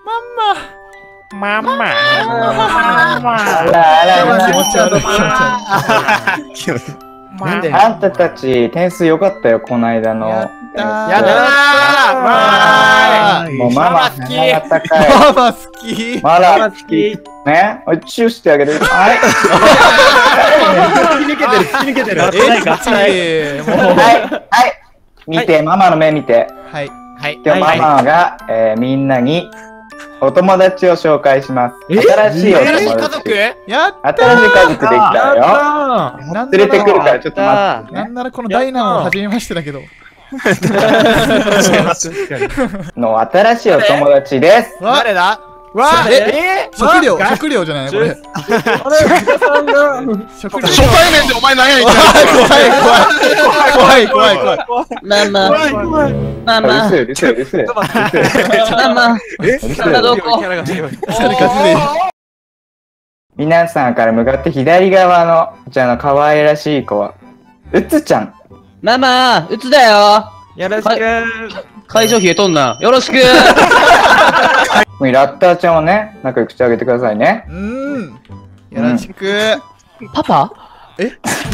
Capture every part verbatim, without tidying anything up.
ママ。ママ。 あらあら、 気持ち悪い気持ち悪い。 なんであんたたち点数良かったよ、この間の。 やだー。 もうママ好き。 鼻が高い。 ママ好き。 ママ好き。ね、おいチューしてあげる。はい。 突き抜けてる、突き抜けてる。 えっちもう。 はい、はい。見て、ママの目見て。 はい。 はい。 今日ママが、えー、みんなにお友達を紹介します。新しいお新しい家友達。 族？ やった新しい家族できたよ。 なん連れてくるからちょっと待って。 なんならこのダイナも初めましてだけど。 の新しいお友達です。 誰だ？わあ、 え食料、食料じゃないこれ。食料。 初対面でお前何や言って怖い怖い怖い怖い怖い。 ママ。ママ。 うるせえうるせえうるせえ。 ママ。え？どこ？ 皆さんから向かって左側のこちらの可愛らしい子はうつちゃん。 ママ、うつだよ。 よろしく。 会場冷えとんな。よろしく。 ラッターちゃんをね、仲良くしてあげてくださいね。 うん。よろしく。 パパ？ え？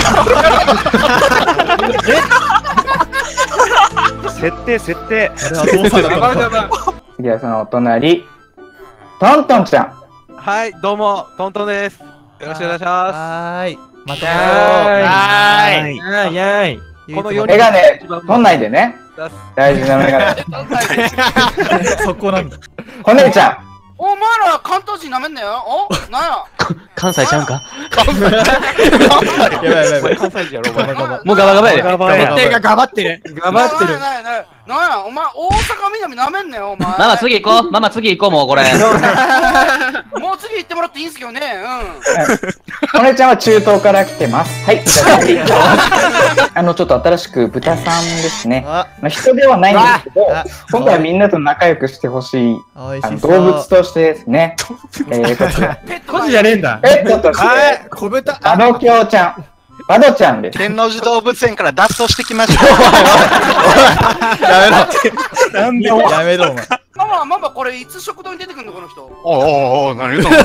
設定、設定。 次はそのお隣、トントンちゃん。 はい、どうも、トントンです。よろしくお願いします。 はーい。またはーい。 やいやい。 このよにんメガネ、取んないでね。大事なメガネ。 そこなんだ。 お姉ちゃん。 お前ら関東人なめんなよ。おなんや。 関西ちゃうんか？ やばいやばい。 関西人やろ、お前。 もうガバガバやで。 ガバや。 手が頑張ってる。頑張ってる。 なんやなんやなんや、お前大阪南なめんなよ、お前。 ママ次行こう。ママ次行こうもうこれ。 もう次行ってもらっていいんすけどね。 お姉ちゃんは中東から来てます。はい。あの、ちょっと新しく豚さんですね。まあ、人ではないんですけど、今回はみんなと仲良くしてほしい、あの動物としてですね。えー、こちら。 個人じゃねえんだ。 ペットとして、 小豚。 バドキョウちゃん。バドちゃんです。 天王寺動物園から脱走してきました。 やめろ。やめろ、お前。 ママ、ママ、これいつ食堂に出てくるの、この人。 おおおお、何言うの？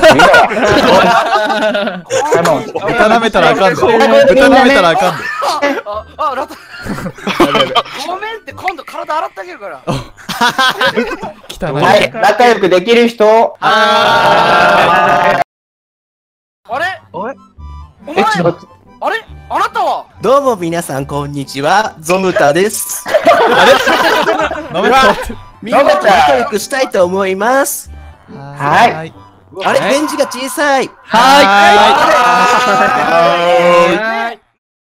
豚舐めたらあかんで。豚舐めたらあかんで。 あ、あ、ラタ。ごめんって、今度体洗ってあげるから。 汚い。 はい、仲良くできる人。 あれ？ おい。 お前、あれ？あなたは？ どうも皆さんこんにちは、ゾムタです。みんなと仲良くしたいと思います。 はい。 あれ、返事が小さい。 はい。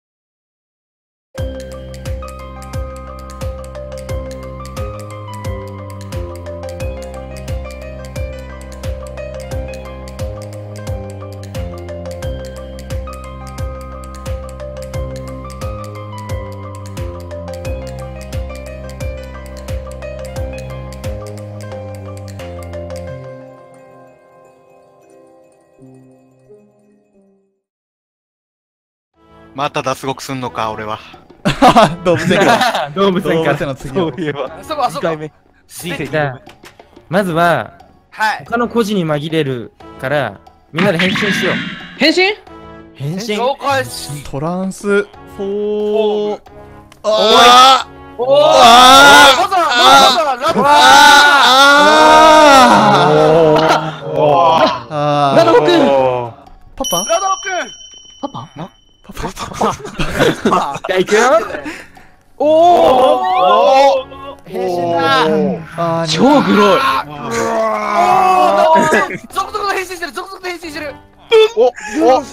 また脱獄すんのか、俺は。 動物園から。 動物園から。 の次そういえば。 そうか、そうか。 じゃあ、まずは、 はい。 他の孤児に紛れるから、みんなで変身しよう。 変身？ 変身。 紹介し。 トランス、フォー。 ああおお。 あまずは、まずは、ラブ。 ああ。 ラドくん。 パパ？ ラドくん。 パパ？ パパ？ じゃあ行くよ。 おお。 変身だ。 ああ、 超グロい。 おお。続々と変身してる、続々と変身してる。 お、お。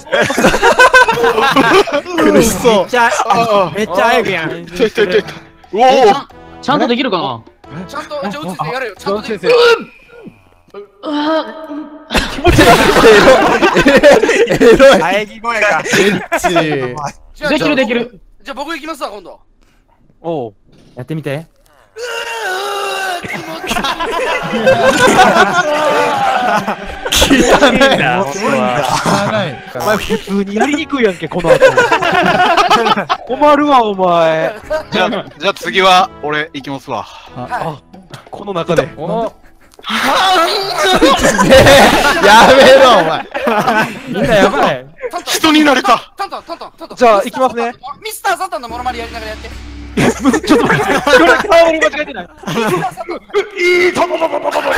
苦しそう。 めっちゃ、めっちゃ早くやん。 ちょいちょいちょい。おお。 ちゃんとできるかな？ ちゃんと、じゃあ、打つてやれよ。ちゃんとできる。 エロい。 喘ぎ声が。 エッチ。 できるできる。 じゃあ、僕行きますわ、今度。 おう。やってみて。 汚いな。汚い。 お前普通にやりにくいやんけ、この後。困るわ、お前。 じゃあ、じゃあ次は俺行きますわ。 あ、この中で。 おやめろ、お前。 みんなやばい。 人になれた。 トントントントントントン。 じゃあ行きますね。 ミスターサタンのモノマネやりながらやって。 ちょっと待って。これ顔に間違えてない。いいともともともと。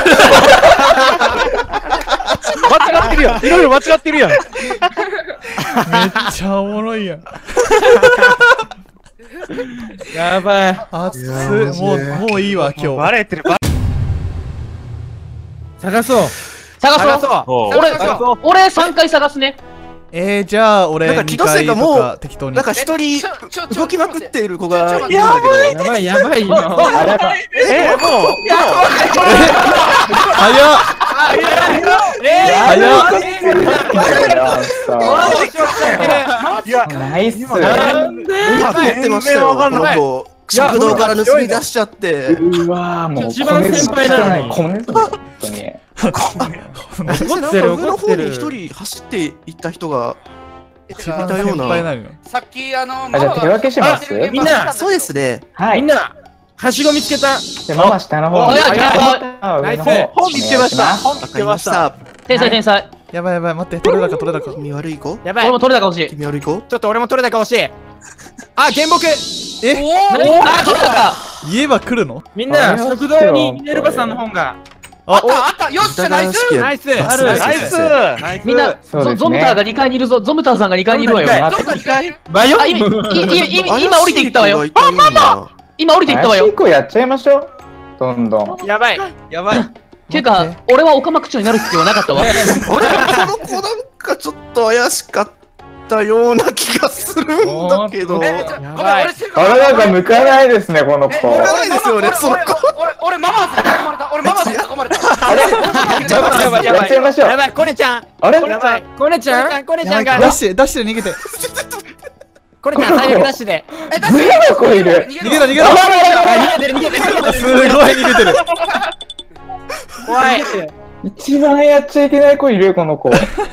間違ってるやん。いろいろ間違ってるやん。 めっちゃおもろいやん。 やばい。 熱っ。もう、もういいわ、今日。 バレてる。 探そう。 探探そう。 そう。 俺、俺さんかい探すね。 えー、じゃあ、俺、 なんか気のせいかにかいもうとか適当になん。か一人動きまくっている子がいるんだけど。 やばいやばいよ。 あれか。 え、もう。 早っ早っいや、 ナイス。 今言ってましたよ、この子。食堂から盗み出しちゃって。 うわーもう一番先輩なのにこねず本当に。 怒ってる、上の方に一人走っていった人が一番先輩なのよ。 さっきあの、 あじゃあ手分けしますあみんなそうですね。 はい。 みんな、はしご見つけた。 じゃあママ下の方おいやあ上の方本見つけました。本見わかつけまし。 りましたた。 天才天才。 やばいやばい、待って、取れ高取れ高。 君悪い子やばい。 俺も取れたか欲しい。 君悪い子ちょっと俺も取れたか欲しい。あ、原木。 えあ、取れたか。 言えば来るのみんな、食堂にミネルバさんの本が。 あったあったよっしゃナイスナイス。 あるナイス。ナイス。 みんな、 そうですねゾゾムターがにかいにいるぞ。ゾムターさんがにかいにいるわよ。 待ってどっかに帰るバイオあ、今、今、今降りていったわよ。 あ、ママ今降りていったわよ。 怪しい子やっちゃいましょう。どんどん。 やばい。 やばい。 ていうか、俺はオカマ口調になる必要はなかったわ。 俺、この子なんかちょっと怪しかったような気がするんだけど。 え、ちょごめんばい俺あれなんか向かないですねこの子。 向かないですよね俺その子俺俺ママに囲まれた俺ママに囲まれたあれやばいやばいややばい。 っちゃいましょう。 やばい、コネちゃん。 あれやばい。コネちゃんコネちゃんが。 出して、出して逃げて。 コネちゃん最悪ダッシュで。 えだすごい子いる。 逃げろ逃げろあ、逃げてる逃げてる。 すごい逃げてる。 怖い。 一番やっちゃいけない子いるこの子。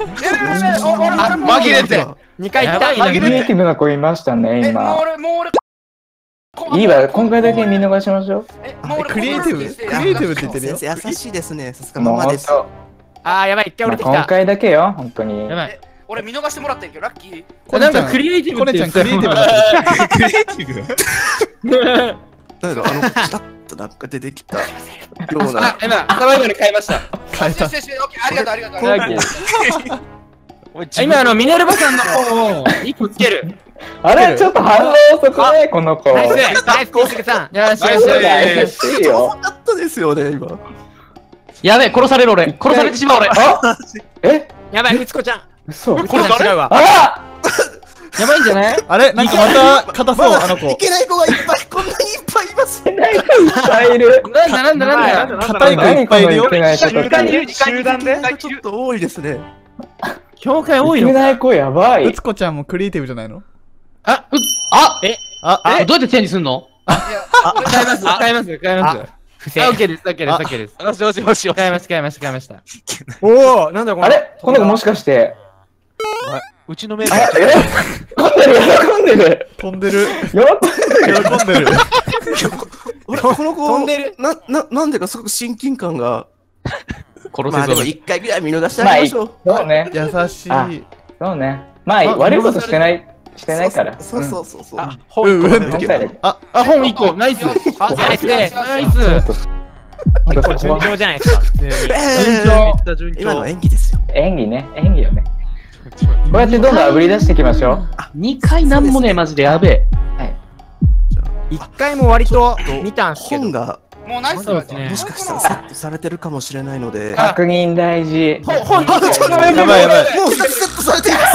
紛れて。 にかい行った。 クリエイティブな子いましたねえもう今。 俺もう俺いいわ今回だけ見逃しましょえもう俺クリエイティブクリエイティブって言ってるよ。 先生優しいですね。さすう。 がママです。 もうほんと。 あー、やばい、一回降まありてきた。 今回だけよ本当に。 やばい。 俺見逃してもらったんやけどラッキーコネちゃん、 なんかクリエイティブってコネちゃ言ってんクリエイティブだ。クリエイティブなんだろう、あの、チラッとなんか出てきたような。 あ、今、サバイバル変えました。 変えたよし。よしよしオッケーありがとうありがとうありがとう今、あの、ミネルバさんの本をいっこつける。 あれちょっと反応遅くねこの子。 ナイスナイス、コウスケさん。よしよしナイスよし。 怪しいよ。 あったですよね、今。 やべえ、殺される俺。殺されてしまう俺。 あえやばい、みつこちゃん。 嘘。 これ違うわ。 あやばいんじゃないあれなんかまた硬そう、あの子い。けない子がいっぱい、こんなにいっぱいいます。 いない子いっぱいいる。 なんだなんだなんだ。 硬い子いっぱいいるよ。 何このいけない子集団で集団でちょっと多いですね。 教会多いのか。 いけない子やばい。 うつこちゃんもクリエイティブじゃないの？ あ、う、あ、 あ、 あ、どうやってチェンジすんの？ 変えます、変えます、変えます。不正。オッケーです、オッケーです、オッケーです。 よしよしよしよし。 変えました、変えました、変えました。おお、なんだこれ。 あれこの子もしかして。 うちのメンバあー。 え喜んでる喜んでる。 飛んでる。 喜んでる。 喜んでる。 俺、この子、 飛んでるな、な、なんでかすごく親近感が。 殺まあでもせ一回ぐらい見逃してまあいい。 あげましょう。 そうね。 優しあい。 そうね。まあ悪いことしてないしてないから。 そうそうそうそう。 あ、 うんうん今回だけ。 あ、 あ、本いっこ、ナイス。あ、ナイスね。ナイス。 本当順調じゃないですか。普通にえー順調今のは演技ですよ。 演技ね演技よね。こうやってどんどん炙り出していきましょう。 にかいなんもねえ、マジでやべえ。 一回も割と見たんすけど。 本がもうナイスそうですねもしかしたらセットされてるかもしれないので。 確認大事。 本、本、 あ、ちょっとやばいやばい。 もうセットされています。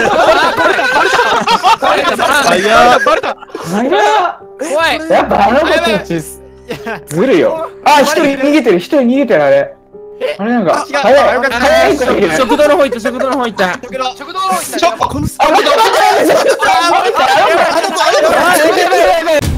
早っ。 バレた。 あら怖い。 やっぱあの子たちずるよ。あ一人逃げてる一人逃げてるあれ。あれなんか違う。 早いよかった。 早い人いる。 食堂の方行った、食堂の方行った。 食堂の方行ったよこのあ待って待って待って待って待って待って待って待って待って待って待って待って